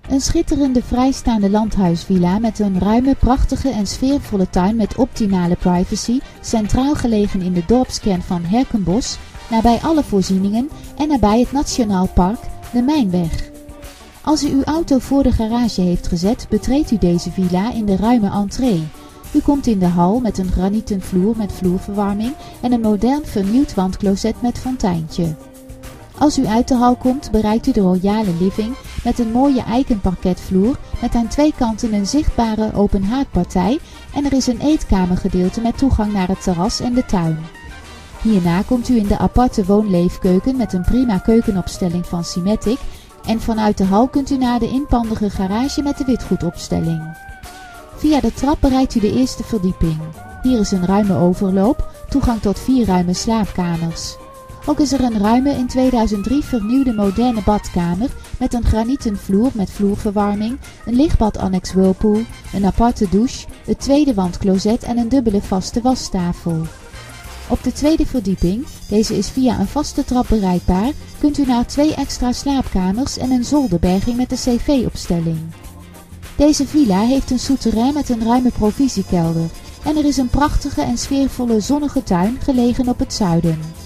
Een schitterende vrijstaande landhuisvilla met een ruime, prachtige en sfeervolle tuin met optimale privacy, centraal gelegen in de dorpskern van Herkenbosch, nabij alle voorzieningen en nabij het Nationaal Park, de Mijnweg. Als u uw auto voor de garage heeft gezet, betreedt u deze villa in de ruime entree. U komt in de hal met een granieten vloer met vloerverwarming en een modern vernieuwd wandcloset met fonteintje. Als u uit de hal komt, bereikt u de royale living met een mooie eikenparketvloer met aan twee kanten een zichtbare open haardpartij en er is een eetkamergedeelte met toegang naar het terras en de tuin. Hierna komt u in de aparte woonleefkeuken met een prima keukenopstelling van Simetic en vanuit de hal kunt u naar de inpandige garage met de witgoedopstelling. Via de trap bereikt u de eerste verdieping. Hier is een ruime overloop, toegang tot 4 ruime slaapkamers. Ook is er een ruime in 2003 vernieuwde moderne badkamer met een granieten vloer met vloerverwarming, een lichtbad annex whirlpool, een aparte douche, het tweede wandcloset en een dubbele vaste wastafel. Op de tweede verdieping, deze is via een vaste trap bereikbaar, kunt u naar 2 extra slaapkamers en een zolderberging met de cv-opstelling. Deze villa heeft een souterrain met een ruime provisiekelder en er is een prachtige en sfeervolle zonnige tuin gelegen op het zuiden.